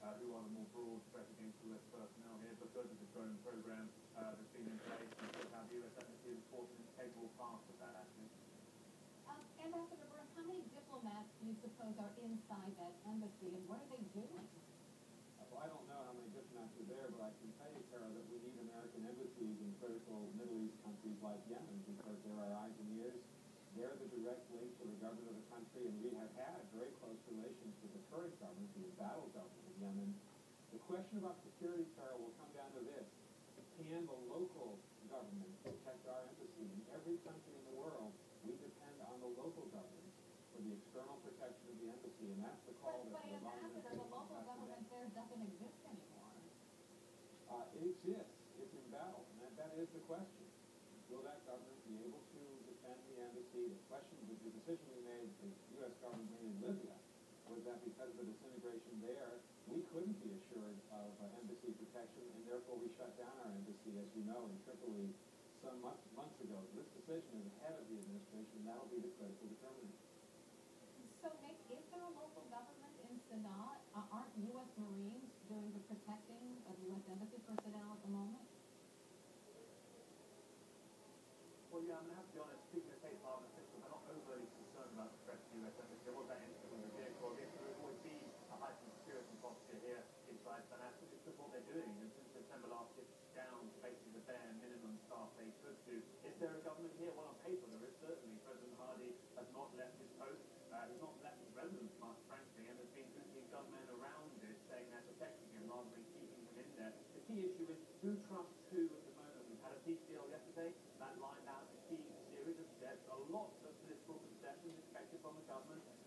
who are the more broad threat against US personnel here because of the drone program that's been in place, and so how the US embassy is, of course, an integral part of that, actually. Ambassador Burns, how many diplomats do you suppose are inside that embassy, and what are they doing? Well, I don't know how many diplomats are there, but I can tell you, Tara, that we need American embassies in critical Middle East countries like Yemen because they're our eyes and ears. They're the direct link to the government of the country, and we have had very close relations with the current government, the embattled government of Yemen. The question about security, Tara, will come down to this. Can the local government protect our embassy? In every country in the world, we depend on the local government for the external protection of the embassy, and that's the call But that the Ambassador, the local government there doesn't exist anymore. It exists. It's in battle, and that is the question. Will that government be able to defend the embassy? The question, the decision we made, the U.S. government made in Libya, was that because of the disintegration there, we couldn't be assured of embassy protection, and therefore we shut down our embassy, as you know, in Tripoli some months ago. This decision is ahead of the administration, and that'll be the critical determinant. So, Nick, is there a local government in Sanaa? Aren't U.S. Marines doing the protecting of U.S. embassy personnel at the moment? Well, yeah, I'm going to have to be honest, speaking of State Department officials, I'm not overly concerned about the threat to the US embassy. There was that incident with the vehicle. I guess there will always be a heightened security posture here inside Sanaa. It's just what they're doing. And since September last year, down to basically the bare minimum staff they could do. Is there a government here? Well, on paper, there is certainly. President Hadi has not left his post. He's not left his residence much, frankly, and there's been Houthi gunmen around it saying they're protecting him rather than keeping him in there. The key issue is who trusts who at the moment. We've had a peace deal yesterday that lined out a key series of steps, a lot of political concessions expected from the government.